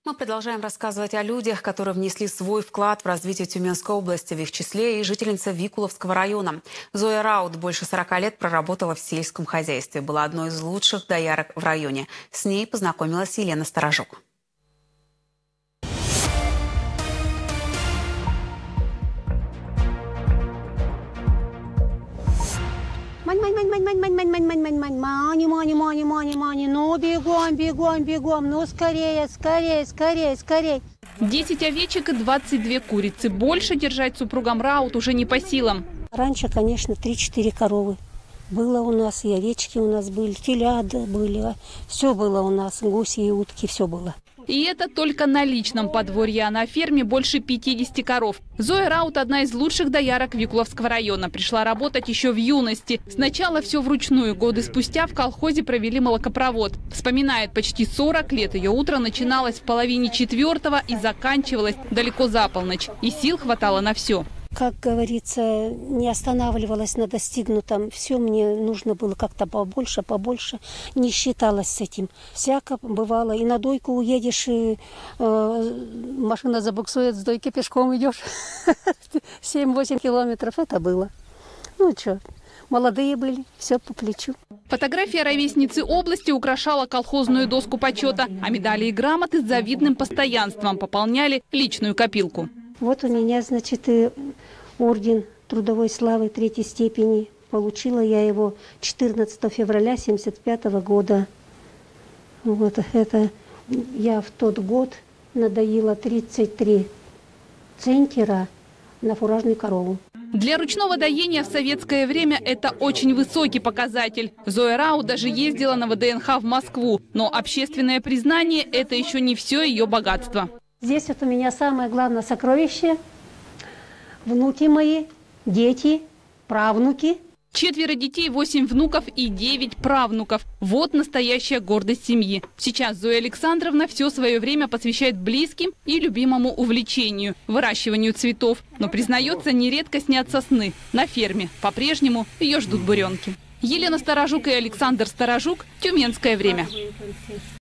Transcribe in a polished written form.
Мы продолжаем рассказывать о людях, которые внесли свой вклад в развитие Тюменской области, в их числе и жительница Викуловского района. Зоя Раут больше 40 лет проработала в сельском хозяйстве, была одной из лучших доярок в районе. С ней познакомилась Елена Сторожук. Мани. Ну, бегом. Ну, скорее. 10 овечек и 22 курицы. Больше держать супругам Раут уже не по силам. Раньше, конечно, 3-4 коровы. Было у нас, и овечки у нас были, телята были. Все было у нас, гуси и утки, все было. И это только на личном подворье, а на ферме больше 50 коров. Зоя Раут – одна из лучших доярок Викуловского района. Пришла работать еще в юности. Сначала все вручную. Годы спустя в колхозе провели молокопровод. Вспоминает, почти 40 лет ее утро начиналось в половине 4-го и заканчивалось далеко за полночь. И сил хватало на все. Как говорится, не останавливалась на достигнутом. Все мне нужно было как-то побольше. Не считалась с этим. Всяко бывало. И на дойку уедешь, и машина забуксует, с дойки пешком идешь. 7-8 километров это было. Ну что, молодые были, все по плечу. Фотография ровесницы области украшала колхозную доску почета, а медали и грамоты с завидным постоянством пополняли личную копилку. Вот у меня, значит, и орден трудовой славы 3-й степени. Получила я его 14 февраля 1975 года. Вот это я в тот год надоила 33 центнера на фуражную корову. Для ручного доения в советское время это очень высокий показатель. Зоя Раут даже ездила на ВДНХ в Москву. Но общественное признание – это еще не все ее богатство. Здесь вот у меня самое главное сокровище. Внуки мои, дети, правнуки. 4 детей, 8 внуков и 9 правнуков. Вот настоящая гордость семьи. Сейчас Зоя Александровна все свое время посвящает близким и любимому увлечению – выращиванию цветов. Но, признается, нередко снятся сны. На ферме по-прежнему ее ждут буренки. Елена Сторожук и Александр Сторожук. Тюменское время.